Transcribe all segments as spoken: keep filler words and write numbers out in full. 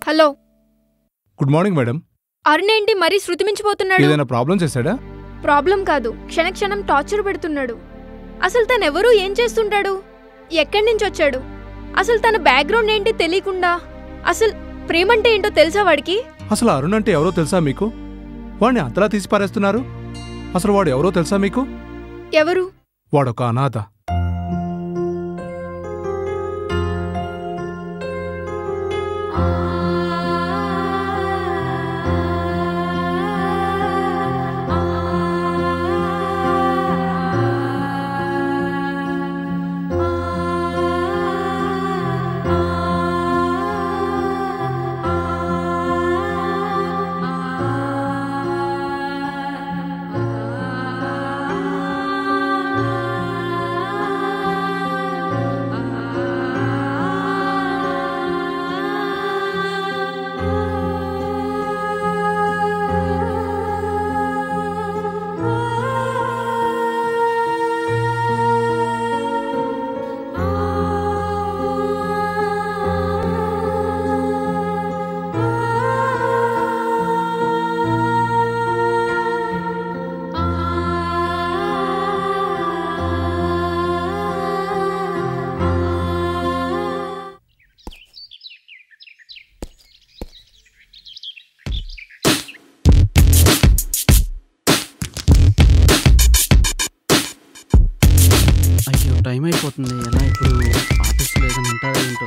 Hello. Good morning madam. Arun ఏంటి మరీ శృతి మించిపోతున్నాడు? ఏదైనా ప్రాబ్లం చేశాడా? ప్రాబ్లం కాదు, క్షణక్షణం టార్చర్ పెడుతున్నాడు. అసలు తనెవరు, ఏం చేస్తుంటాడు, ఎక్కడి నుంచి వచ్చాడు, అసలు తన బ్యాక్గ్రౌండ్ ఏంటి తెలియకుండా అసలు ప్రేమంటే ఏంటో తెలుసా వాడికి? అసలు అరుణ్ అంటే ఎవరో తెలుసా మీకు? వాడిని అంతలా తీసి పారేస్తున్నారు. అసలు వాడు ఎవరో తెలుసా మీకు? ఎవరు? వాడొక అనాథ. టైం అయిపోతుంది. ఎలా ఇప్పుడు ఆఫీస్లో ఏదైనా ఉంటారా ఏంటో.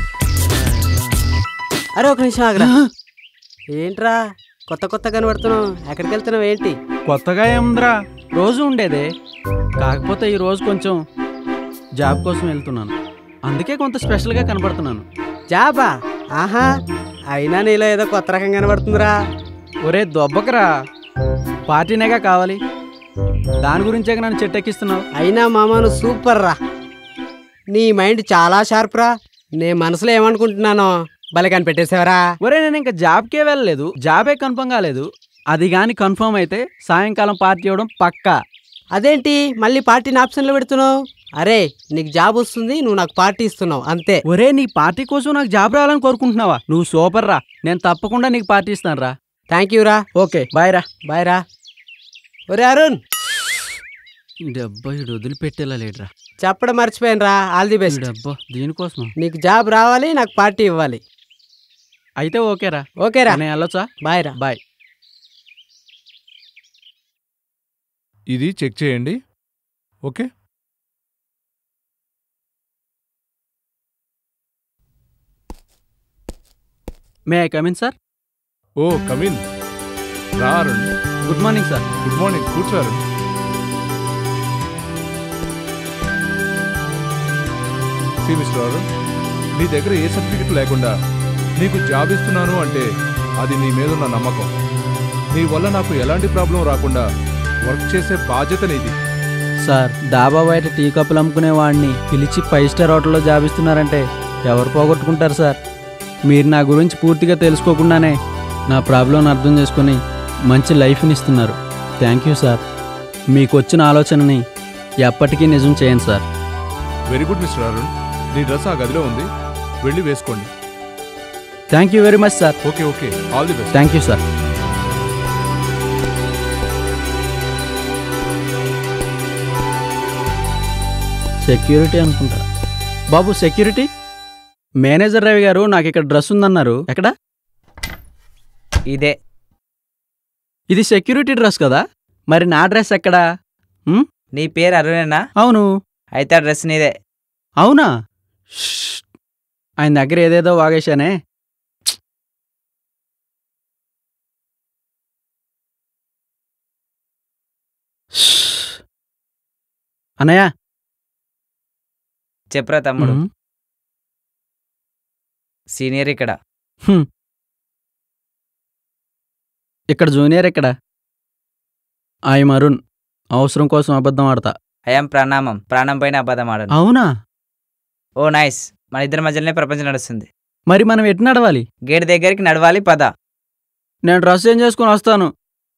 అరే ఒక నిమిషం ఆగరా. ఏంట్రా కొత్త కొత్త కనబడుతున్నావు? ఎక్కడికి వెళ్తున్నావు ఏంటి? కొత్తగా ఏముందిరా, రోజు ఉండేదే. కాకపోతే ఈ రోజు కొంచెం జాబ్ కోసం వెళ్తున్నాను, అందుకే కొంత స్పెషల్గా కనబడుతున్నాను. జాబా? ఆహా, అయినా నీలో ఏదో కొత్త రకం కనబడుతుందిరా. ఒరే దొబ్బకరా, పార్టీనేగా కావాలి, దాని గురించే నన్ను చెట్టెక్కిస్తున్నావు. అయినా మామను సూపర్ రా, నీ మైండ్ చాలా షార్ప్ రా. నేను మనసులో ఏమనుకుంటున్నానో భలే కనిపెట్టేసావరా. ఒరే నేను ఇంకా జాబ్కే వెళ్ళలేదు, జాబే కన్ఫర్మ్ కాలేదు. అది కానీ కన్ఫర్మ్ అయితే సాయంకాలం పార్టీ ఇవ్వడం పక్కా. అదేంటి మళ్ళీ పార్టీని ఆప్షన్లో పెడుతున్నావు? అరే నీకు జాబ్ వస్తుంది, నువ్వు నాకు పార్టీ ఇస్తున్నావు అంతే. ఒరే నీ పార్టీ కోసం నాకు జాబ్ రావాలని కోరుకుంటున్నావా? నువ్వు సూపర్ రా, నేను తప్పకుండా నీకు పార్టీ ఇస్తాను రా. థ్యాంక్ యూ రా. ఓకే బాయ్ రా. బాయ్ రా. ఒరే అరుణ్, డబ్బా ఇడు వదిలిపెట్టేలా లేడురా. చెప్పడం మర్చిపోయాను రా. All the best. డబ్బా దీనికోసం నీకు జాబ్ రావాలి, నాకు పార్టీ ఇవ్వాలి. అయితే ఓకేరా. ఓకేరా, నేను వెళ్ళొచ్చా? బాయ్ రా. బాయ్. ఇది చెక్ చేయండి. Okay. May I come in sir? Oh come in. రా Arun. Good morning sir. Good morning. కూర్చో అరుణ్. సి మిస్టర్ అరుణ్, నీ దగ్గర ఏ సర్టిఫికెట్ లేకుండా నీకు జాబ్ ఇస్తున్నాను అంటే అది నీ మీదున్న నమ్మకం. నీ వల్ల నాకు ఎలాంటి ప్రాబ్లం రాకుండా వర్క్ చేసే బాధ్యత నీది. సార్ డాబా బయట టీ కప్పులు అమ్ముకునే వాడిని పిలిచి ఫైవ్ స్టార్ హోటల్లో జాబ్ ఇస్తున్నారంటే ఎవరు పోగొట్టుకుంటారు సార్? మీరు నా గురించి పూర్తిగా తెలుసుకోకుండానే నా ప్రాబ్లం అర్థం చేసుకొని మంచి లైఫ్ని ఇస్తున్నారు. Thank you sir. మీకు వచ్చిన ఆలోచనని ఎప్పటికీ నిజం చేయండి సార్. Very good mister Arun. నీ డ్రెస్ ఆ గదిలో ఉంది, వెళ్ళి వేసుకోండి. Thank you very much sir. Okay okay, all the best. Thank you sir. Security అనుకుంటా. బాబు సెక్యూరిటీ, మేనేజర్ రవి గారు నాకు ఇక్కడ డ్రెస్ ఉందన్నారు. ఎక్కడ? ఇదే. ఇది సెక్యూరిటీ డ్రెస్ కదా, మరి నా డ్రెస్ ఎక్కడా? నీ పేరు అరుణేనా? అవును. అయితే ఆ డ్రెస్ నీదే. అవునా? ఆయన దగ్గర ఏదేదో వాగేశానే. అన్నయ్య చెప్పరా తమ్ముడు. సీనియర్ ఇక్కడ. ఇక్కడ జూనియర్ ఎక్కడ? ఐఎమ్ అరుణ్. అవసరం కోసం అబద్ధం ఆడతా. ఐఎమ్ ప్రణామం. ప్రాణం పైన అబద్ధం ఆడను. అవునా? Oh nice. మన ఇద్దరి మధ్యలోనే ప్రపంచం నడుస్తుంది. మరి మనం ఎటు నడవాలి? గేట్ దగ్గరికి నడవాలి, పద. నేను డ్రెస్ చేంజ్ చేసుకుని వస్తాను.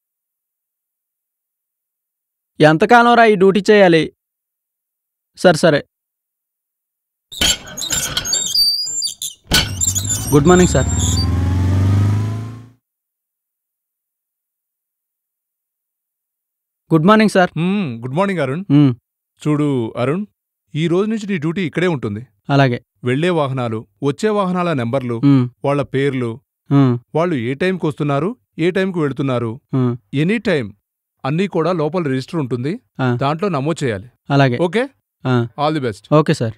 ఎంతకాలం రా ఈ డ్యూటీ చేయాలి? సరే సరే. Good morning sir. Good morning sir. Hmm, good morning Arun. Hmm, చూడు అరుణ్, ఈ రోజు నుంచి నీ డ్యూటీ ఇక్కడే ఉంటుంది. అలాగే. వెళ్లే వాహనాలు, వచ్చే వాహనాల నెంబర్లు, మ్, వాళ్ళ పేర్లు, మ్, వాళ్ళు ఏ టైంకి వస్తున్నారు, ఏ టైంకి వెళుతున్నారు, మ్, ఎనీ టైం అన్నీ కూడా లోపల రిజిస్టర్ ఉంటుంది. ఆ. దాంట్లో నమోదు చేయాలి. అలాగే. ఓకే, ఆ, all the best. Okay sir.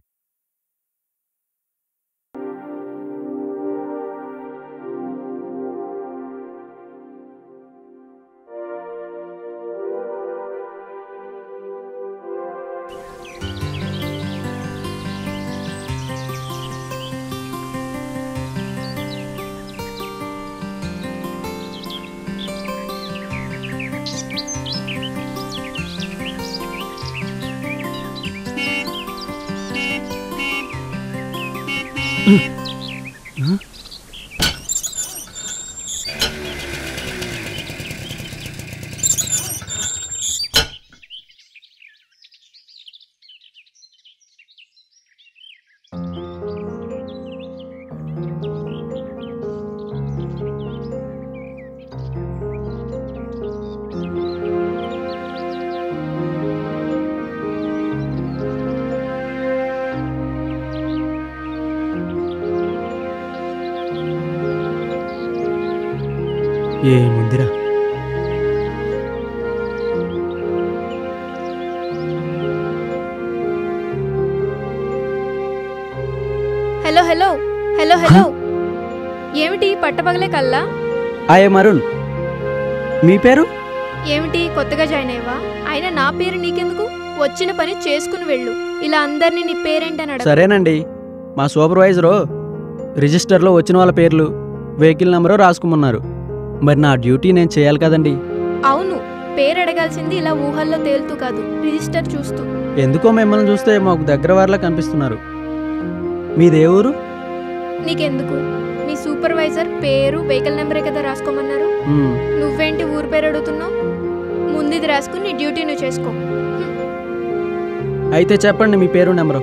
ఏముందిరా? హలో హలో హలో హలో ఏమిటి పట్టపగలే కల్లా? ఆయే మరుణ్, మీ పేరు? ఏమిటి కొత్తగా జాయిన్ అయ్యవా? అయినా నా పేరు నీకెందుకు? వచ్చిన పని చేసుకుని వెళ్ళు. ఇలా అందరినీ నీ పేరేంటని అడగ. సరేనండి, మా సూపర్వైజరు రిజిస్టర్లో వచ్చిన వాళ్ళ పేర్లు, వెహికల్ నెంబరు రాసుకోమన్నారు. మరి నా డ్యూటీ నేను చేయాలి కదండి. అవును, పేరు అడగాల్సింది ఇలా ఊహల్లో తేలుతూ కాదు, రిజిస్టర్ చూస్తూ. ఎందుకో మిమ్మల్ని చూస్తే మాకు దగ్గర వారిలా కనిపిస్తున్నారు. మీదే ఊరు? నీకెందుకు? మీ సూపర్వైజర్ పేరు వెహికల్ నెంబరే కదా రాసుకోమన్నారు. మ్, నువ్వేంటి ఊరు పేరు అడుగుతున్నావు? ముందుది రాసుకుని నీ డ్యూటీ నువ్వు చేసుకో. అయితే చెప్పండి మీ పేరు నెంబరు.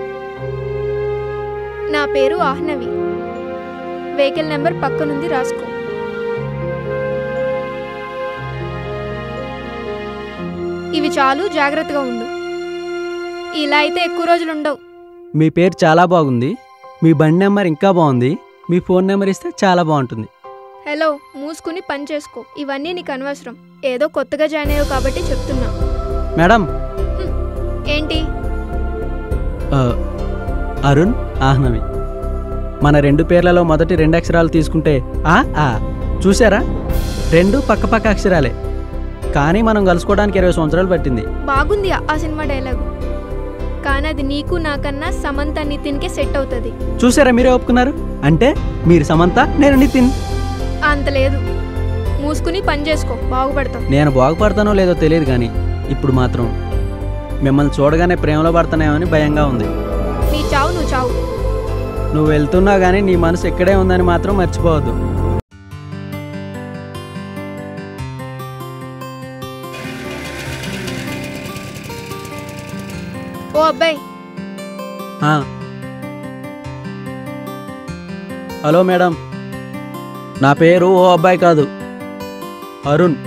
నా పేరు ఆహ్నవి. వెహికల్ నెంబర్ పక్కనుంది, రాసుకో. ఇవి చాలు, జాగ్రత్తగా ఉండు. ఇలా అయితే ఎక్కువ రోజులు ఉండవు. మీ పేరు చాలా బాగుంది, మీ బండి నెంబర్ ఇంకా బాగుంది, మీ ఫోన్ నెంబర్ ఇస్తే చాలా బాగుంటుంది. హలో, మూసుకుని పని చేసుకో. ఇవన్నీ నీకు అనవసరం. ఏదో కొత్తగా జాయిన్ అయ్యావు కాబట్టి చెప్తున్నా. మేడం. హ్మ్. ఏంటి? ఆ, అరుణ్, ఆహ్నవి. మన రెండు పేర్లలో మొదటి రెండు అక్షరాలు తీసుకుంటే ఆ ఆ చూసారా? రెండు పక్కపక్క అక్షరాలే, కానీ మనం కలుసుకోవడానికి ఇరవై సంవత్సరాలు పట్టింది. బాగుంది ఆ సినిమా డైలాగు, కానీ అది నీకు నాకన్నా సమంత నితిన్కే సెట్ అవుతుంది. చూసారా, మీరే ఒప్పుకున్నారు. అంటే మీరు సమంత, నేను నితిన్. అంత లేదు. మూసుకుని పని చేసుకో, బాగుపడతావు. నేను బాగుపడతానో లేదో తెలియదు, కానీ ఇప్పుడు మాత్రం మిమ్మల్ని చూడగానే ప్రేమలో పడతానేమని భయంగా ఉంది. నీ చావు నువ్వు చావు. నువ్వు వెళ్తున్నావు కానీ నీ మనసు ఎక్కడే ఉందని మాత్రం మర్చిపోవద్దు. ఓ అబ్బాయి. ఆ. హలో మేడం, నా పేరు ఓ అబ్బాయి కాదు, అరుణ్.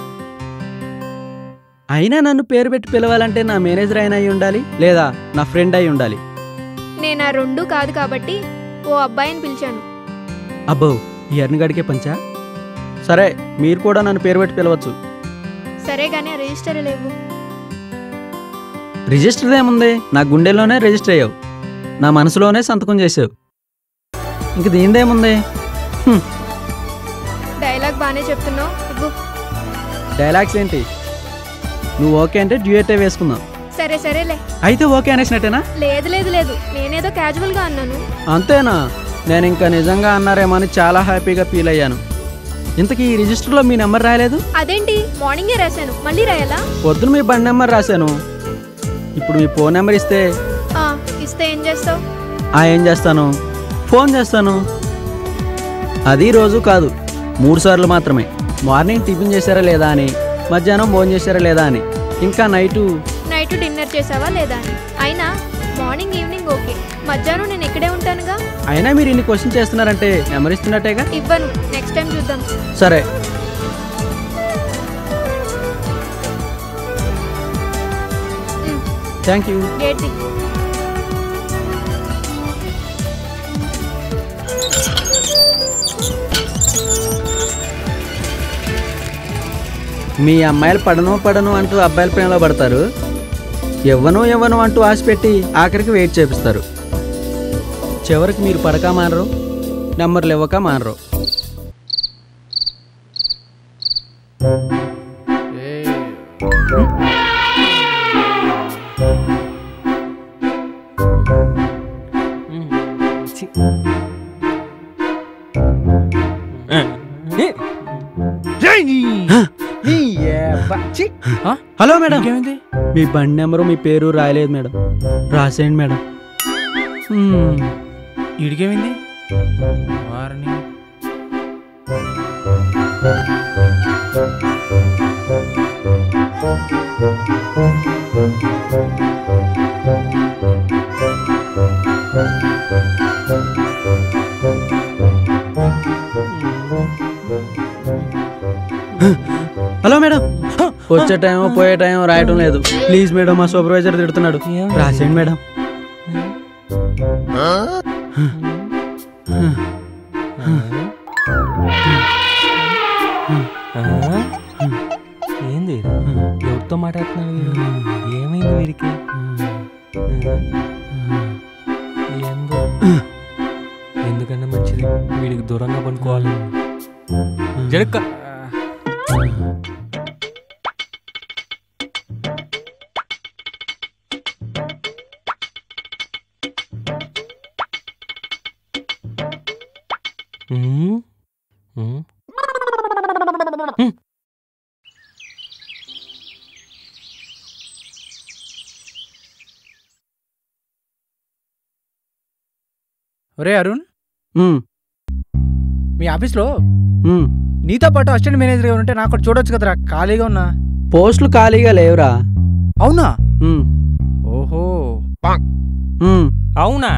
అయినా నన్ను పేరు పెట్టి పిలవాలంటే నా మేనేజర్ అయినా అయి ఉండాలి, లేదా నా ఫ్రెండ్ అయి ఉండాలి. నేను ఆ రెండు కాదు కాబట్టి ఓ అబ్బాయిని పిలిచాను. అబ్బో, ఈ అరుణ్గడికే పంచా? సరే, మీరు కూడా నన్ను పేరు పెట్టి పిలవచ్చు. సరే కానీ ఆ రిజిస్టర్ లేవు. రిజిస్టర్ ఏముంది, నా గుండెల్లోనే రిజిస్టర్ అయ్యావు, నా మనసులోనే సంతకం చేసావు. ఇంక దీనిదేముంది? హ్మ్. డైలాగ్ బాగానే చెప్తున్నావు. ఇవ్వు. డైలాగ్స్ ఏంటి? నువ్వు ఓకే అంటే డ్యూయటే వేసుకుందాం. సరే సరేలే. అయితే ఓకే అనేసినట్టేనా? లేదు లేదు లేదు, నేనేదో క్యాజువల్ గా అన్నాను. అంతేనా? నేను ఇంకా నిజంగా అన్నారేమో అని చాలా హ్యాపీగా ఫీల్ అయ్యాను. ఇంతకీ ఈ రిజిస్టర్లో మీ నెంబర్ రాయలేదు? అదేంటి, మార్నింగే రాశాను, మళ్ళీ రాయాలా? పొద్దున మీ బండి నెంబర్ రాశాను, ఇప్పుడు మీ ఫోన్ నెంబర్ ఇస్తే ఆ, ఇస్తే ఏం చేస్తావు? ఆ ఏం చేస్తాను, ఫోన్ చేస్తాను. అది రోజు కాదు, మూడు సార్లు మాత్రమే. మార్నింగ్ టిఫిన్ చేశారా లేదా అని, మధ్యాహ్నం భోజనం చేశారా లేదా అని, ఇంకా నైటు నైట్ డిన్నర్ చేసావా లేదా అని. అయినా మార్నింగ్ ఈవినింగ్ ఓకే, మధ్యాహ్నం నేను ఇక్కడే ఉంటానుగా. అయినా మీరు ఇన్ని క్వశ్చన్ చేస్తున్నారంటే నెంబర్ ఇస్తున్నట్టేగా. ఇవ్వను, నెక్స్ట్ టైం చూద్దాం. సరే. Thank you. గేట్ తీ. మీ అమ్మాయిలు పడను పడను అంటూ అబ్బాయిల ప్రేమలో పడతారు, ఇవ్వను ఇవ్వను అంటూ ఆశ పెట్టి ఆఖరికి వెయిట్ చేపిస్తారు. చివరికి మీరు పడక మానరు, నెంబర్లు ఇవ్వక మానరు. హలో మేడం, మీ బండి నెంబరు మీ పేరు రాయలేదు మేడం, రాసేయండి మేడం. ఇడికేమైంది వారిని హలో మేడం, వచ్చే టైం పోయే టైం రాయటం లేదు. ప్లీజ్ మేడం, మా సూపర్వైజర్ తిడుతున్నాడు, రాసేయండి మేడం. ఏంది ఎవరితో మాట్లాడుతున్నాడు వీడు? ఏమైంది వీడికి? ఏందో ఎందుకన్నా మంచిది వీడికి దూరంగా పనుకోవాలి. జడక్క ఒరే అరుణ్, మ్మ్. మీ ఆఫీస్లో మ్మ్. నీతో పాటు అసిస్టెంట్ మేనేజర్ ఎవరు ఉంటే నాకు చూడొచ్చు కదరా, ఖాళీగా ఉన్నా. పోస్టులు ఖాళీగా లేవురా. అవునా? మ్మ్. ఓహో, మ్మ్. అవునా?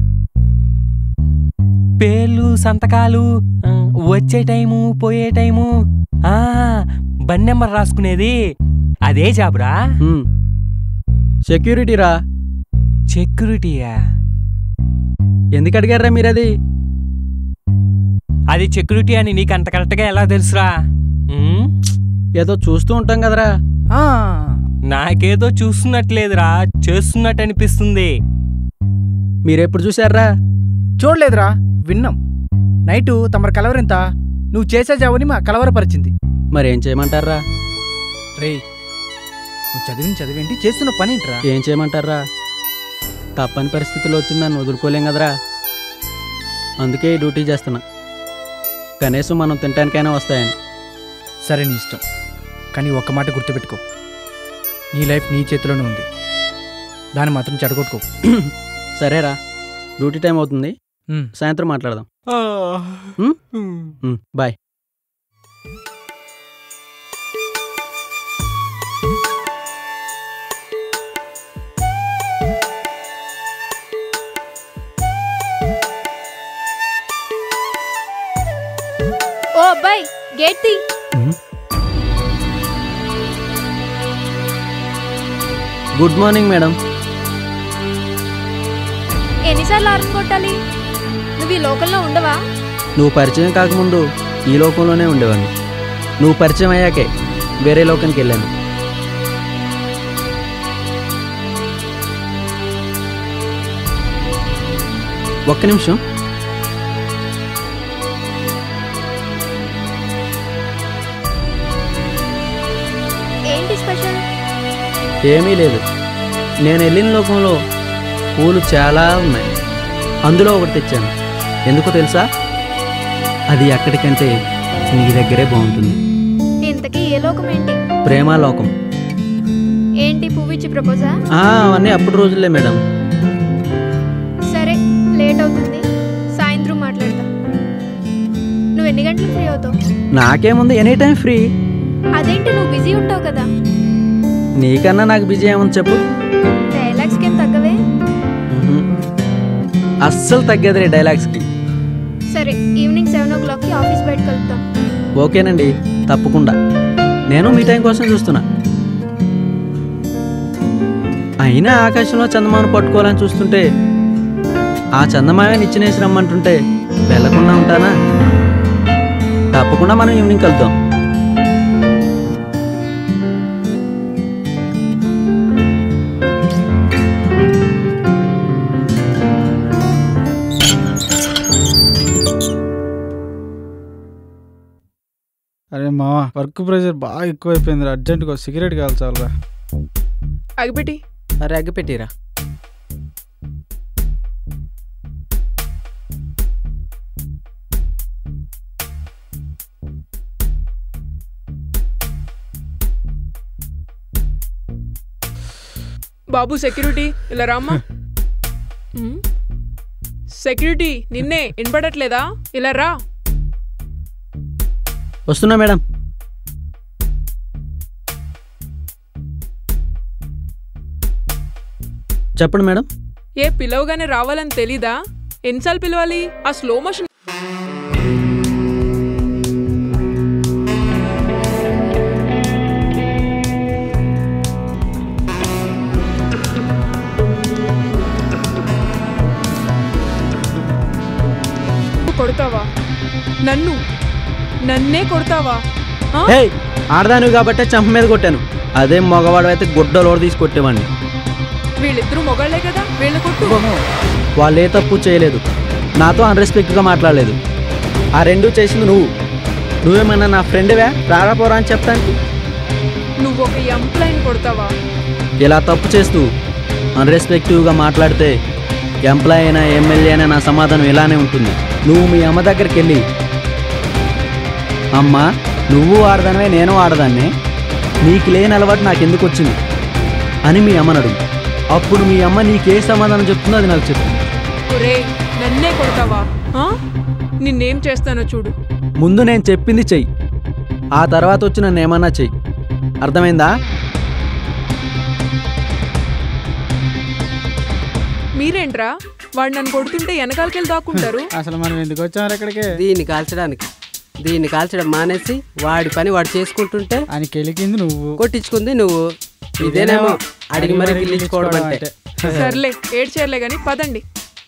పేర్లు సంతకాలు ఆ, వచ్చే టైము పోయే టైము ఆ బండి నెంబర్ రాసుకునేది అదే జాబురా? మ్మ్. సెక్యూరిటీ రా. సెక్యూరిటీయా? ఎందుకు అడిగారా మీరు అది? అది సెక్యూరిటీ అని నీకు అంత కరెక్ట్గా ఎలా తెలుసురా? ఉమ్, ఏదో చూస్తూ ఉంటాం కదరా. ఆ, నాకేదో చూస్తున్నట్లేదురా, చేస్తున్నట్టు అనిపిస్తుంది. మీరెప్పుడు చూసారా? చూడలేదురా, విన్నాం. నైటు తమరు కలవరింత నువ్వు చేసే జాబుని మా కలవరపరిచింది. మరేం చేయమంటారా? రే, నువ్వు చదివిన చదివేంటి, చేస్తున్న పని ఏంట్రా? ఏం చేయమంటారా? తప్పని పరిస్థితుల్లో వచ్చిందని వదులుకోలేం కదరా. అందుకే ఈ డ్యూటీ చేస్తున్నా, కనీసం మనం తినటానికైనా వస్తాయని. సరే, నీ ఇష్టం. కానీ ఒక్క మాట గుర్తుపెట్టుకో, నీ లైఫ్ నీ చేతిలోనే ఉంది, దాన్ని మాత్రం చెడగొట్టుకో. సరేరా, డ్యూటీ టైం అవుతుంది, ఉమ్. సాయంత్రం మాట్లాడదాం. ఉమ్? ఉమ్, బాయ్. ఓ అబ్బాయి, గేట్ తీ. Good morning madam. ఎన్నిసార్లు ఆరం కొట్టాలి? నువ్వు ఈ లోకల్లో ఉండవా? నువ్వు పరిచయం కాకముందు ఈ లోకంలోనే ఉండేవాడిని. నువ్వు పరిచయం అయ్యాకే వేరే లోకానికి వెళ్ళాను. ఒక్క నిమిషం. ఏంటి స్పెషల్? ఏమీ లేదు, నేను వెళ్ళిన లోకంలో పూలు చాలా ఉన్నాయి, అందులో ఒకటి తెచ్చాను. ఎందుకో తెలుసా? అది అక్కడికంటే నీ దగ్గరే బాగుంటుంది. ఇంతకీ ఏ లోకం ఏంటి? ప్రేమాలోకం. ఏంటి పువ్విచ్చి ప్రపోజా? ఆ, అవన్నీ అప్పుడు రోజులే మేడం. సరే, లేట్ అవుతుంది, సాయంత్రం మాట్లాడతా. నువ్వు ఎన్ని గంటలకు ఫ్రీ అవుతావు? నాకేముంది, ఎనీ టైం ఫ్రీ. అదేంటి, నువ్వు బిజీ ఉంటావు కదా. నీకన్నా నాకు బిజీ ఏమని చెప్పు. డైలాగ్స్కి ఏం తగ్గవే? మ్హూ. అస్సలు తగ్గేది డైలాగ్స్కి. సరే, ఈవినింగ్ సెవెన్ ఓ క్లాక్కి ఆఫీస్ బయట కలుద్దాం. ఓకేనండి, తప్పకుండా. నేను మీ టైం కోసం చూస్తున్నా. అయినా ఆకాశంలో చందమామను పట్టుకోవాలని చూస్తుంటే ఆ చందమామ నిచ్చినేసి రమ్మంటుంటే వెళ్ళకుండా ఉంటానా? తప్పకుండా మనం ఈవినింగ్ కలుద్దాం. అరే మావా, వర్క్ ప్రెషర్ బాగా ఎక్కువైపోయింది. అర్జెంట్గా సిగరెట్ కాల్చాలరా. అగిపెట్టి. అరే అగ్గి పెట్టిరా. బాబు సెక్యూరిటీ ఇలా రామ్మా. ఉమ్. సెక్యూరిటీ నిన్నే వినపడట్లేదా? ఇలా రా. వస్తున్నా మేడం. చెప్పండి మేడం. ఏ పిలవగానే రావాలని తెలీదా? ఎన్నిసార్లు పిలవాలి? ఆ స్లో మోషన్ కొడతావా? నన్ను నన్నే కొడతావా? హే, ఆడదాను కాబట్టే చంప మీద కొట్టాను. అదే మగవాడు అయితే గుడ్డలోడు తీసి కొట్టేవాడిని. వీళ్ళిద్దరూ మొగాళ్లే కదా, వీళ్ళ కొట్టు. వాళ్ళు ఏ తప్పు చేయలేదు, నాతో అన్రెస్పెక్ట్గా మాట్లాడలేదు. ఆ రెండు చేసింది నువ్వు. నువ్వేమన్నా నా ఫ్రెండ్వే రారాపోరా అని చెప్తానికి? నువ్వు ఒక ఎంప్లాయీని కొడతావా? ఇలా తప్పు చేస్తూ అన్రెస్పెక్టివ్గా మాట్లాడితే ఎంప్లాయీ అయినా ఎమ్మెల్యే అయినా నా సమాధానం ఇలానే ఉంటుంది. నువ్వు మీ అమ్మ దగ్గరికి వెళ్ళి, అమ్మ నువ్వు ఆడదానివే నేను ఆడదాన్నే, నీకు లేని అలవాటు నాకెందుకు వచ్చింది అని మీ అమ్మని అడుగు. అప్పుడు మీ అమ్మ నీకే సమాధానం చెప్తుందో అది నాకు చెప్పు. ఒరే నన్నే కొడతావా? నిన్నేం చేస్తానో చూడు. ముందు నేను చెప్పింది చెయ్యి, ఆ తర్వాత వచ్చి నన్ను ఏమన్నా చెయ్యి. అర్థమైందా? మీరేంట్రా వాడు నన్ను కొడుతుంటే వెనకాలకెళ్ళి దాక్కుంటారు? అసలు మనం ఎందుకు వచ్చాము ఇక్కడికి? దీన్ని కాల్చడానికి. దీన్ని కాల్చడం మానేసి వాడి పని వాడు చేసుకుంటుంటే అని కెలికింది నువ్వు, కొట్టించుకుంది నువ్వు. ఇదేనేమో అడిగి మరి పిల్లించుకోవడం అంటే. సర్లే ఏడ్చేర్లే గాని పదండి.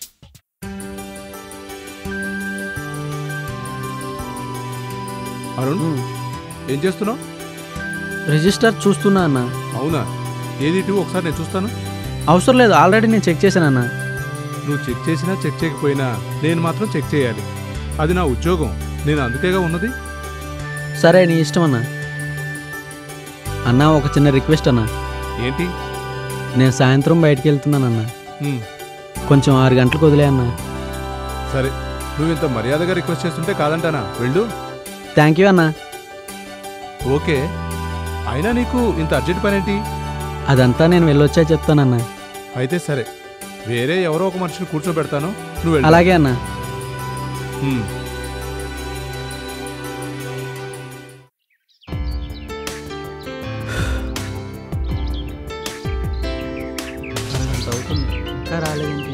అరుణ్, ఏం చేస్తున్నావు? రిజిస్టర్ చూస్తున్నా అన్న. అవునా? ఏది ఇటు ఒకసారి నేను చూస్తాను. అవసరం లేదు, ఆల్రెడీ నేను చెక్ చేశాను అన్న. నువ్వు చెక్ చేసినా చెక్ చేయకపోయినా నేను మాత్రం చెక్ చేయాలి. అది నా ఉద్యోగం, నేను అందుకేగా ఉన్నది. సరే నీ ఇష్టం అన్న. అన్న ఒక చిన్న రిక్వెస్ట్ అన్న. ఏంటి? నేను సాయంత్రం బయటికి వెళ్తున్నానన్న, హ్మ్, కొంచెం ఆరు గంటలకు వదిలే అన్న. సరే, నువ్వు ఇంత మర్యాదగా రిక్వెస్ట్ చేస్తుంటే కాదంటానా? వెళ్ళు. థ్యాంక్ యూ అన్న. ఓకే, అయినా నీకు ఇంత అర్జెంట్ పనేంటి? అదంతా నేను వెళ్ళొచ్చా చెప్తానన్న. అయితే సరే, వేరే ఎవరో ఒక మనిషిని కూర్చోబెడతాను, నువ్వు వెళ్ళు. అలాగే అన్న. హ్మ్. ఇంకా రాలేదేంటి?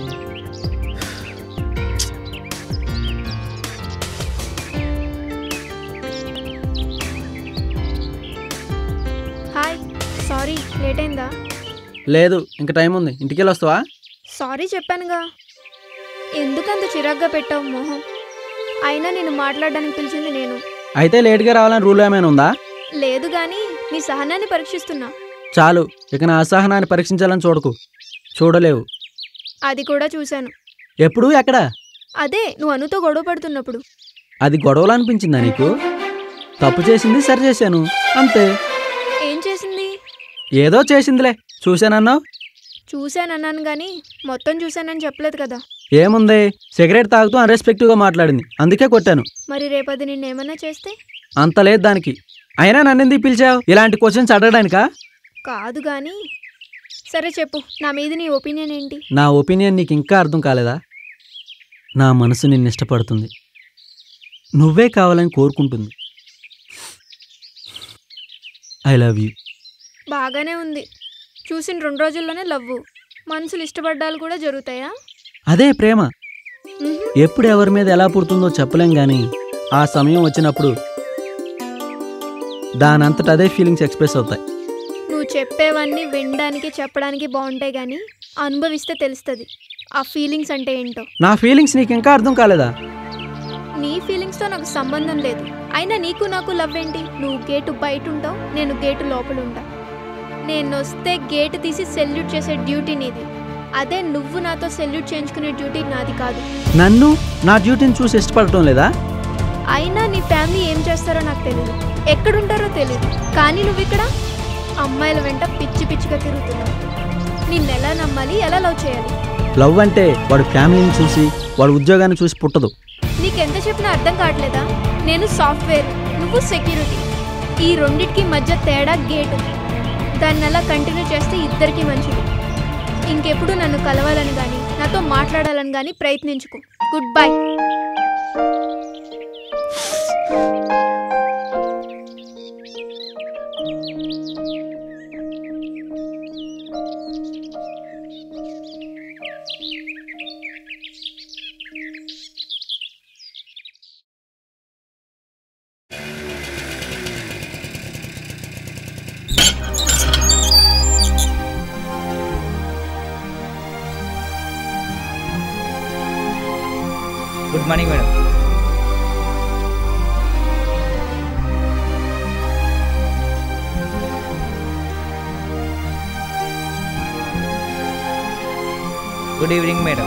హాయ్, సారీ లేట్ అయిందా? లేదు, ఇంకా టైం ఉంది. ఇంటికి వెళ్ళి వస్తావా? సారీ చెప్పానుగా. ఎందుకంత చిరాగ్గా పెట్టావు మొహం? అయినా నేను మాట్లాడడానికి పిలిచింది నేను. అయితే లేట్గా రావాలని రూల్ ఏమైనా ఉందా? లేదు గాని నీ సహనాన్ని పరీక్షిస్తున్నా. చాలు, ఇక నా అసహనాన్ని పరీక్షించాలని చూడకు. చూడలేవు. అది కూడా చూశాను. ఎప్పుడు? ఎక్కడ? అదే నువ్వు అనుతో గొడవ పడుతున్నప్పుడు. అది గొడవలు అనిపించిందా నీకు? తప్పు చేసింది సరి చేశాను అంతే. ఏం చేసింది? ఏదో చేసిందిలే. చూశానన్నావు. చూశానన్నాను గాని మొత్తం చూశానని చెప్పలేదు కదా. ఏముంది, సిగరెట్ తాగుతూ అన్రెస్పెక్టివ్గా మాట్లాడింది, అందుకే కొట్టాను. మరి రేపది నిన్నేమన్నా చేస్తే? అంత లేదు దానికి. అయినా నన్నెందుకు పిలిచావు ఇలాంటి క్వశ్చన్స్ అడగడానికా? కాదు గాని సరే చెప్పు, నా మీద నీ ఒపీనియన్ ఏంటి? నా ఒపీనియన్ నీకు ఇంకా అర్థం కాలేదా? నా మనసు నిన్ను ఇష్టపడుతుంది, నువ్వే కావాలని కోరుకుంటుంది. I love you. బాగానే ఉంది. చూసిన రెండు రోజుల్లోనే లవ్వు. మనసులు ఇష్టపడ్డాలు కూడా జరుగుతాయా? అదే ప్రేమ. మ్హూ. ఎప్పుడు ఎవరి మీద ఎలా పుడుతుందో చెప్పలేం కానీ ఆ సమయం వచ్చినప్పుడు దానంతట అదే ఫీలింగ్స్ ఎక్స్ప్రెస్ అవుతాయి. నువ్వు చెప్పేవన్నీ వినడానికి చెప్పడానికి బాగుంటాయి కానీ అనుభవిస్తే తెలుస్తుంది ఆ ఫీలింగ్స్ అంటే ఏంటో. నా ఫీలింగ్స్ నీకు ఇంకా అర్థం కాలేదా? నీ ఫీలింగ్స్తో నాకు సంబంధం లేదు. అయినా నీకు నాకు లవ్ ఏంటి? నువ్వు గేటు బయట ఉంటావు, నేను గేటు లోపల ఉంటా. నేను వస్తే గేటు తీసి సెల్యూట్ చేసే డ్యూటీ నీది. అదే నువ్వు నాతో సెల్యూట్ చేయించుకునే డ్యూటీ నాది కాదు. నన్ను నా డ్యూటీని చూసి ఇష్టపడటం లేదా? అయినా నీ ఫ్యామిలీ ఏం చేస్తారో నాకు తెలియదు, ఎక్కడుంటారో తెలియదు. కానీ నువ్వు ఇక్కడ అమ్మాయిల వెంట పిచ్చి పిచ్చిగా తిరుగుతున్నావు. నిన్ను ఎలా నమ్మాలి, ఎలా లవ్ చేయాలి? లవ్ అంటే వాడి ఫ్యామిలీని చూసి వాడి ఉద్యోగాన్ని చూసి పుట్టదు. నీకెంత చెప్పినా అర్థం కావట్లేదా? నేను సాఫ్ట్వేర్, నువ్వు సెక్యూరిటీ. ఈ రెండింటికి మధ్య తేడా గేటు. దాన్ని అలా కంటిన్యూ చేస్తే ఇద్దరికీ మంచిది. ఇంకెప్పుడు నన్ను కలవాలని కానీ నాతో మాట్లాడాలని కానీ ప్రయత్నించుకో. Good bye. Good morning madam. Good evening madam.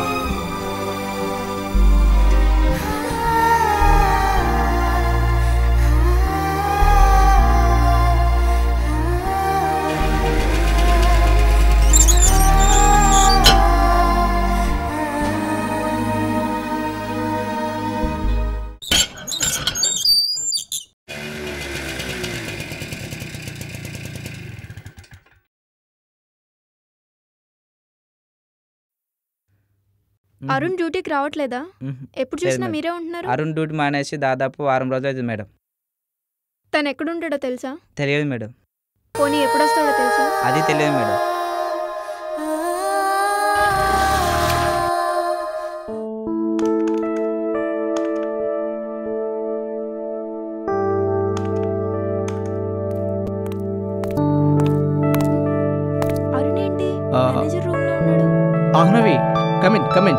Arun డ్యూటీకి రావట్లేదా? ఎప్పుడు చూసినా మీరే ఉంటున్నారు. అరుణ్ డ్యూటీ మానేసి దాదాపు వారం రోజులు అవుతుంది మేడం. తను ఎక్కడుంటాడో తెలుసా? తెలియదు మేడం. పోనీ ఎప్పుడు వస్తాడో తెలుసా? అది తెలియదు మేడం. అరుణ్ ఏంటి మేనేజర్ రూమ్ లో ఉన్నాడు? Aahnavi, come in come in.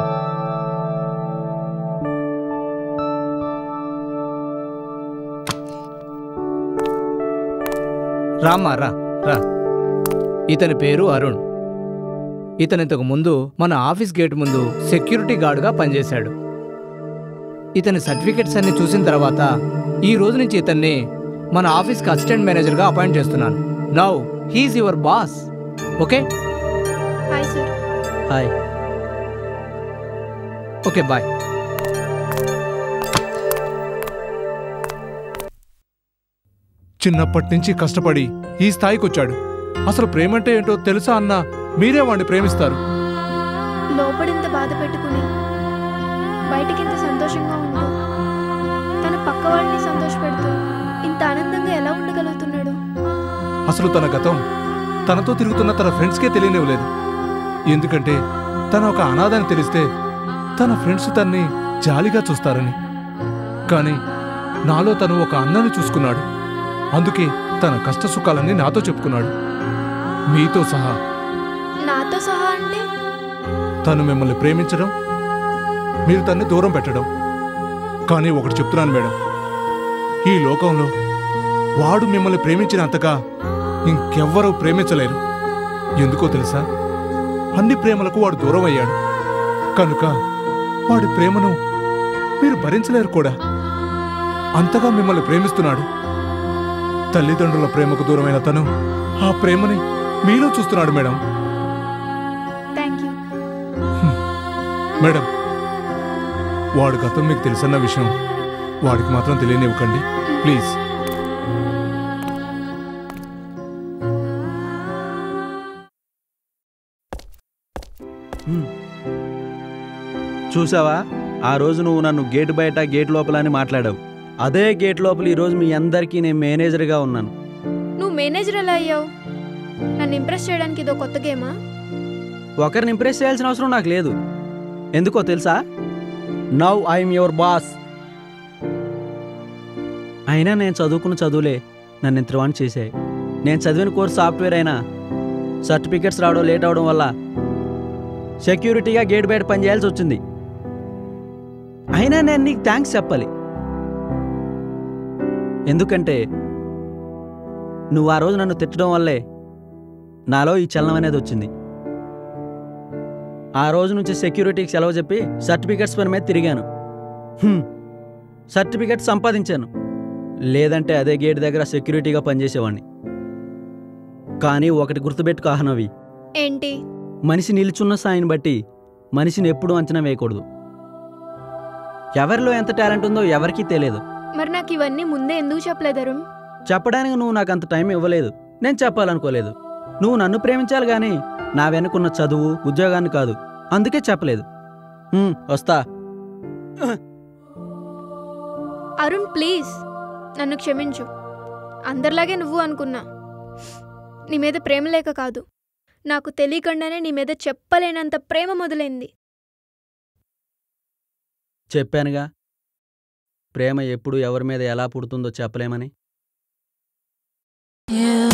రామ్మా, రా రా. ఇతని పేరు అరుణ్. ఇతను ఇంతకు ముందు మన ఆఫీస్ గేట్ ముందు సెక్యూరిటీ గార్డుగా పనిచేశాడు. ఇతని సర్టిఫికెట్స్ అన్ని చూసిన తర్వాత ఈ రోజు నుంచి ఇతన్ని మన ఆఫీస్కి అసిస్టెంట్ మేనేజర్గా అపాయింట్ చేస్తున్నాను. Now he's your boss. Okay? Hi sir. Hi. Okay, bye. చిన్నప్పటి నుంచి కష్టపడి ఈ స్థాయికి వచ్చాడు. అసలు ప్రేమంటే ఏంటో తెలుసా అన్న మీరే వాడిని ప్రేమిస్తారు. లోపడింత బాధ పెట్టుకుని బయటికింత సంతోషంగా ఉంటూ తన పక్క వాళ్ళని సంతోషపెడుతూ ఇంత ఆనందంగా ఎలా ఉండగలుగుతున్నాడు? అసలు తన గతం తనతో తిరుగుతున్న తన ఫ్రెండ్స్కే తెలియనివ్వలేదు. ఎందుకంటే తన ఒక అనాథని తెలిస్తే తన ఫ్రెండ్స్ తన్ని జాలిగా చూస్తారని. కానీ నాలో తను ఒక అన్నని చూసుకున్నాడు. అందుకే తన కష్ట సుఖాలన్నీ నాతో చెప్పుకున్నాడు, మీతో సహా. నాతో సహా అంటే? తను మిమ్మల్ని ప్రేమించడం, మీరు తన్ని దూరం పెట్టడం. కానీ ఒకటి చెప్తున్నాను మేడం, ఈ లోకంలో వాడు మిమ్మల్ని ప్రేమించినంతగా ఇంకెవ్వరూ ప్రేమించలేరు. ఎందుకో తెలుసా? అన్ని ప్రేమలకు వాడు దూరం అయ్యాడు కనుక వాడి ప్రేమను మీరు భరించలేరు కూడా. అంతగా మిమ్మల్ని ప్రేమిస్తున్నాడు. తల్లిదండ్రుల ప్రేమకు దూరమైన తను ఆ ప్రేమని మీలో చూస్తున్నాడు మేడం. Thank you madam. వాడి గతం మీకు తెలుసన్న విషయం వాడికి మాత్రం తెలియనివ్వకండి ప్లీజ్. చూసావా, ఆ రోజు నువ్వు నన్ను గేట్ బయట గేట్ లోపల అని మాట్లాడావు. అదే గేట్ లోపల ఈరోజు మీ అందరికీ నేను మేనేజర్గా ఉన్నాను. నువ్వు మేనేజర్ ఎలా అయ్యావు? నన్ను ఇంప్రెస్ చేయడానికి ఇదో కొత్త గేమా? ఒకరిని ఇంప్రెస్ చేయాల్సిన అవసరం నాకు లేదు. ఎందుకో తెలుసా? Now I'm your boss. అయినా నేను చదువుకున్న చదువులే నన్ను ఇంతవాణి చేశాయి. నేను చదివిన కోర్స్ సాఫ్ట్వేర్ అయినా సర్టిఫికెట్స్ రావడం లేట్ అవడం వల్ల సెక్యూరిటీగా గేట్ బయట పనిచేయాల్సి వచ్చింది. అయినా నేను నీకు థ్యాంక్స్ చెప్పాలి. ఎందుకంటే నువ్వు ఆ రోజు నన్ను తిట్టడం వల్లే నాలో ఈ చలనం అనేది వచ్చింది. ఆ రోజు నుంచి సెక్యూరిటీకి సెలవు చెప్పి సర్టిఫికెట్స్ పని మీద తిరిగాను. సర్టిఫికెట్ సంపాదించాను. లేదంటే అదే గేట్ దగ్గర సెక్యూరిటీగా పనిచేసేవాడిని. కానీ ఒకటి గుర్తుపెట్టుకో అహనవి, ఏంటి? మనిషి నిల్చున్న స్థాయిని బట్టి మనిషిని ఎప్పుడూ అంచనా వేయకూడదు. ఎవరిలో ఎంత టాలెంట్ ఉందో ఎవరికీ తెలియదు. మరి నాకు ఇవన్నీ ముందే ఎందుకు చెప్పలేదు అరుణ్? చెప్పడానికి నువ్వు నాకు అంత టైం ఇవ్వలేదు. నేను చెప్పాలనుకోలేదు. నువ్వు నన్ను ప్రేమించాలి కానీ నా వెనుకున్న చదువు ఉద్యోగాన్ని కాదు. అందుకే చెప్పలేదు. హ్మ్, వస్తా. అరుణ్ ప్లీజ్ నన్ను క్షమించు. అందరిలాగే నువ్వు అనుకున్నా. నీ మీద ప్రేమ లేక కాదు, నాకు తెలియకుండానే నీ మీద చెప్పలేనంత ప్రేమ మొదలైంది. చెప్పానుగా, ప్రేమ ఎప్పుడు ఎవరి మీద ఎలా పుడుతుందో చెప్పలేమని.